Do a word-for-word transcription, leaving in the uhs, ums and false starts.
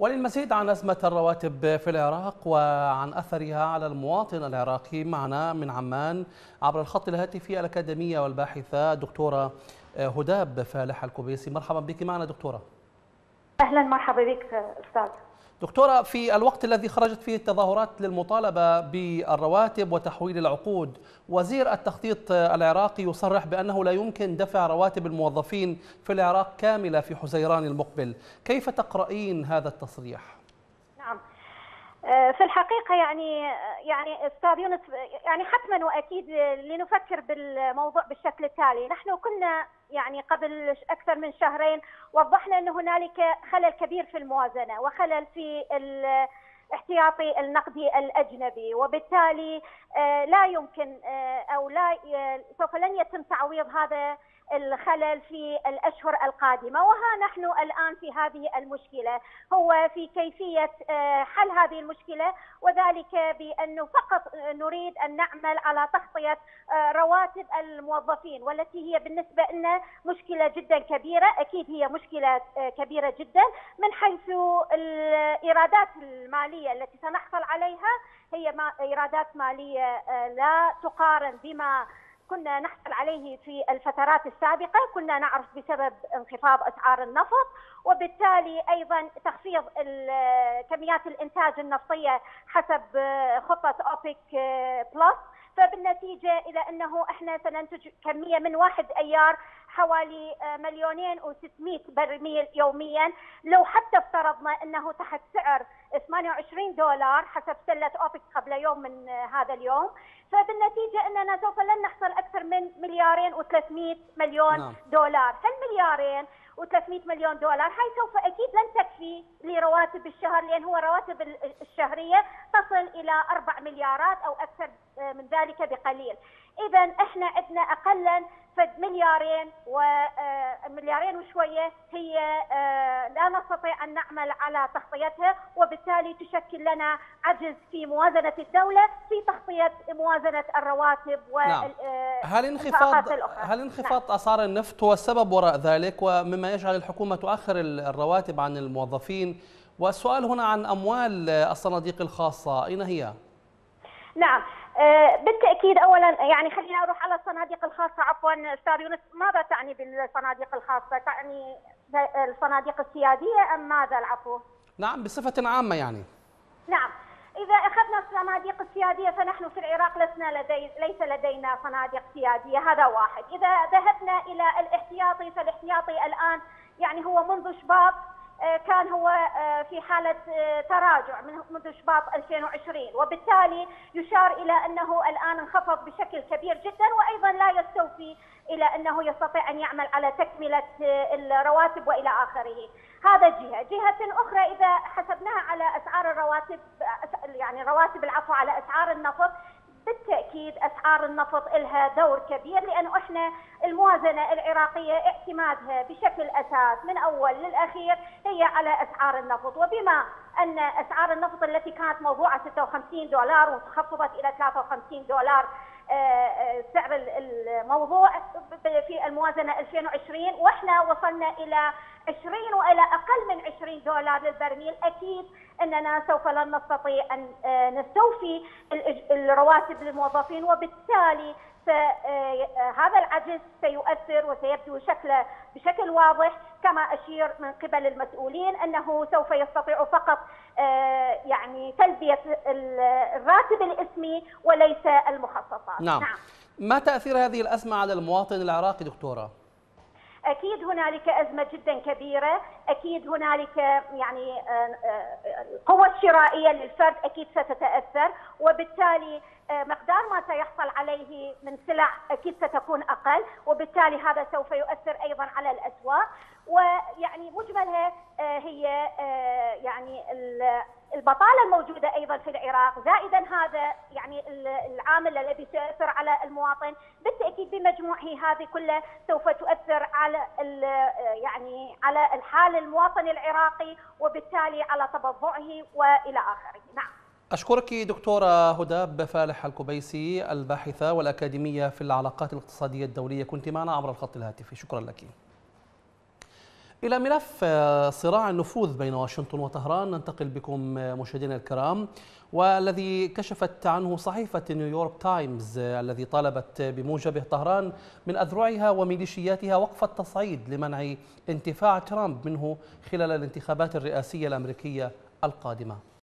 وللمزيد عن أزمة الرواتب في العراق وعن أثرها على المواطن العراقي معنا من عمان عبر الخط الهاتفي الأكاديمية والباحثة الدكتورة هداب فالح الكبيسي. مرحبا بك معنا دكتورة. أهلا مرحبا بك أستاذ. دكتورة، في الوقت الذي خرجت فيه التظاهرات للمطالبة بالرواتب وتحويل العقود، وزير التخطيط العراقي يصرح بأنه لا يمكن دفع رواتب الموظفين في العراق كاملة في حزيران المقبل، كيف تقرأين هذا التصريح؟ نعم، في الحقيقة يعني يعني أستاذ يونس، يعني حتما وأكيد لنفكر بالموضوع بالشكل التالي. نحن كنا يعني قبل أكثر من شهرين وضحنا أن هنالك خلل كبير في الموازنة وخلل في الاحتياطي النقدي الأجنبي، وبالتالي لا يمكن أو لا سوف لن يتم تعويض هذا الخلل في الأشهر القادمة. وها نحن الآن في هذه المشكلة، هو في كيفية حل هذه المشكلة، وذلك بأنه فقط نريد أن نعمل على تغطية رواتب الموظفين، والتي هي بالنسبة لنا مشكلة جدا كبيرة. أكيد هي مشكلة كبيرة جدا من حيث الإيرادات المالية التي سنحصل عليها، هي إيرادات مالية لا تقارن بما كنا نحصل عليه في الفترات السابقة. كنا نعرف بسبب انخفاض أسعار النفط، وبالتالي أيضا تخفيض كميات الإنتاج النفطية حسب خطة أوبك بلس، فبالنتيجة إلى أنه إحنا سننتج كمية من واحد أيار حوالي مليونين وستمائة برميل يوميا. لو حتى افترضنا أنه تحت سعر ثمانية وعشرين دولار حسب سلة أوبك قبل يوم من هذا اليوم، فبالنتيجة أننا سوف لن نحصل أكثر من مليارين وثلاثمائة مليون نعم. دولار. هالمليارين وثلاثمائة مليون دولار هاي سوف أكيد لن تكفي لرواتب الشهر، لأن هو رواتب الشهرية تصل إلى أربع مليارات أو أكثر من ذلك بقليل. إذا إحنا عندنا أقلا فد مليارين ومليارين وشوية هي لا نستطيع أن نعمل على تغطيتها، وبالتالي تشكل لنا عجز في موازنة الدولة في تغطية موازنة الرواتب نعم. هل انخفاض هل انخفاض نعم. أسعار النفط هو السبب وراء ذلك، ومما يجعل الحكومة تؤخر الرواتب عن الموظفين؟ والسؤال هنا عن أموال الصناديق الخاصة، أين هي؟ نعم، بالتأكيد. أولا يعني خلينا أروح على الصناديق الخاصة. عفوا أستاذ يونس، ماذا تعني بالصناديق الخاصة؟ تعني الصناديق السيادية أم ماذا العفو؟ نعم، بصفة عامة يعني. نعم، إذا أخذنا الصناديق السيادية فنحن في العراق لسنا لدي ليس لدينا صناديق سيادية، هذا واحد. إذا ذهبنا إلى الاحتياطي فالاحتياطي الآن يعني هو منذ شباط كان هو في حالة تراجع منذ شباط ألفين وعشرين، وبالتالي يشار إلى أنه الآن انخفض بشكل كبير جدا، وأيضا لا يستوفي إلى أنه يستطيع أن يعمل على تكملة الرواتب وإلى آخره. هذا جهة. جهة أخرى إذا حسبناها على أسعار الرواتب، يعني رواتب العفو على أسعار النفط، بالتأكيد أسعار النفط لها دور كبير، لأنه إحنا الموازنة العراقية اعتمادها بشكل أساس من أول للأخير هي على أسعار النفط، وبما أن أسعار النفط التي كانت موضوعة ستة وخمسين دولار وتخفضت إلى ثلاثة وخمسين دولار سعر الموضوع في الموازنة ألفين وعشرين، وإحنا وصلنا إلى عشرين وإلى أقل من عشرين دولار للبرميل، أكيد أننا سوف لن نستطيع أن نستوفي الرواتب للموظفين، وبالتالي هذا العجز سيؤثر وسيبدو شكله بشكل واضح كما أشير من قبل المسؤولين أنه سوف يستطيع فقط يعني تلبية الراتب الاسمي وليس المخصصات. نعم. نعم. ما تأثير هذه الأزمة على المواطن العراقي دكتورة؟ أكيد هنالك أزمة جدا كبيرة، أكيد هنالك يعني القوة الشرائية للفرد أكيد ستتأثر، وبالتالي مقدار ما سيحصل عليه من سلع أكيد ستكون أقل، وبالتالي هذا سوف يؤثر أيضا على الأسواق. ويعني مجملها هي يعني البطالة الموجودة أيضا في العراق، زائدا هذا يعني العامل الذي سيؤثر على المواطن، بالتأكيد بمجموعه هذه كلها سوف تؤثر على يعني على الحال المواطن العراقي، وبالتالي على تبضعه وإلى آخره. نعم. أشكرك دكتورة هداب فالح الكبيسي، الباحثة والأكاديمية في العلاقات الاقتصادية الدولية، كنت معنا عبر الخط الهاتفي، شكرا لك. إلى ملف صراع النفوذ بين واشنطن وطهران ننتقل بكم مشاهدينا الكرام، والذي كشفت عنه صحيفة نيويورك تايمز الذي طالبت بموجبه طهران من أذرعها وميليشياتها وقف التصعيد لمنع انتفاع ترامب منه خلال الانتخابات الرئاسية الأمريكية القادمة.